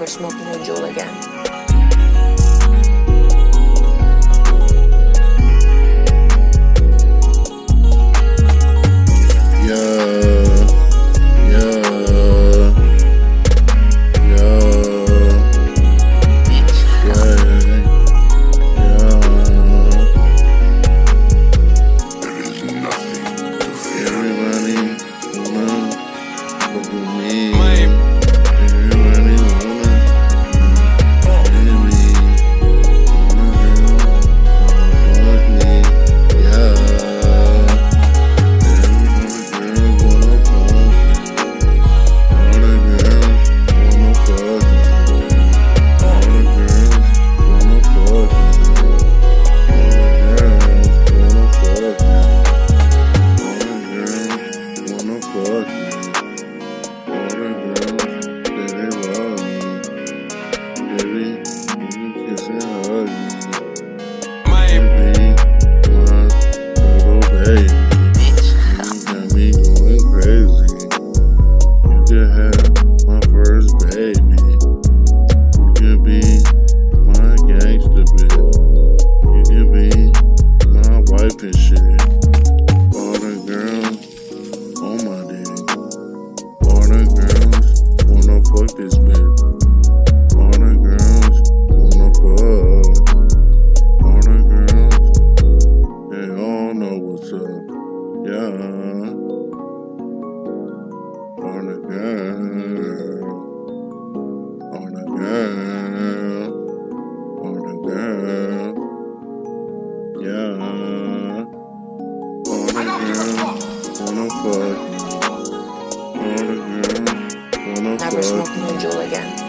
never smoking a jewel again. This bitch. All the girls wanna fuck. All the girls, they all know what's up. Yeah. All the girls, all the girls, all the girls. Yeah. All the girls wanna fuck. All the girls wanna fuck. Never smoking a jewel again.